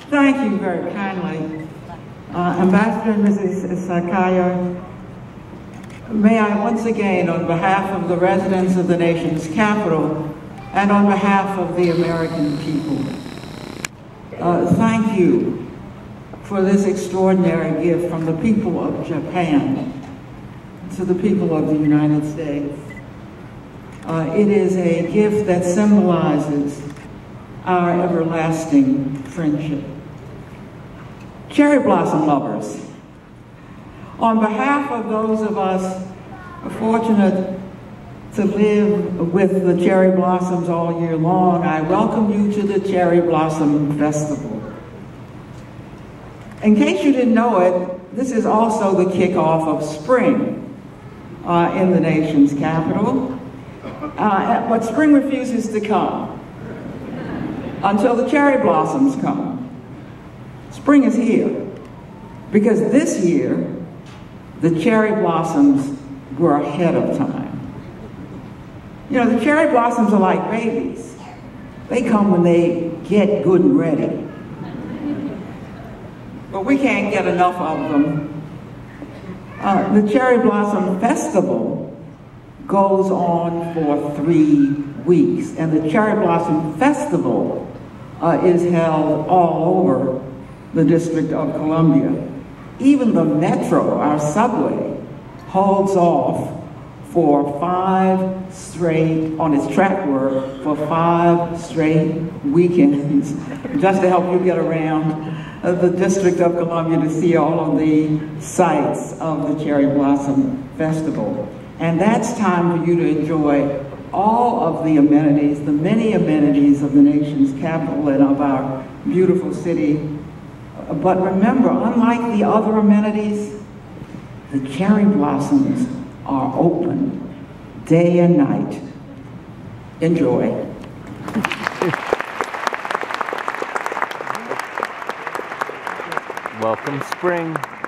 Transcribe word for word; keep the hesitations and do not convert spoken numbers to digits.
Thank you very kindly. Uh, Ambassador and Missus Sakaya, may I once again, on behalf of the residents of the nation's capital and on behalf of the American people, uh, thank you for this extraordinary gift from the people of Japan to the people of the United States. Uh, it is a gift that symbolizes our everlasting friendship. Cherry blossom lovers, on behalf of those of us fortunate to live with the cherry blossoms all year long, I welcome you to the Cherry Blossom Festival. In case you didn't know it, this is also the kickoff of spring uh, in the nation's capital. Uh, but spring refuses to come until the cherry blossoms come. Spring is here because this year the cherry blossoms were ahead of time. You know, the cherry blossoms are like babies. They come when they get good and ready. But we can't get enough of them. Uh, the Cherry Blossom Festival goes on for three weeks, and the Cherry Blossom Festival uh, is held all over the District of Columbia. Even the Metro, our subway, holds off for five straight, on its track work, for five straight weekends, just to help you get around uh, the District of Columbia to see all of the sites of the Cherry Blossom Festival. And that's time for you to enjoy all of the amenities, the many amenities of the nation's capital and of our beautiful city. But remember, unlike the other amenities, the cherry blossoms are open day and night. Enjoy. Welcome, spring.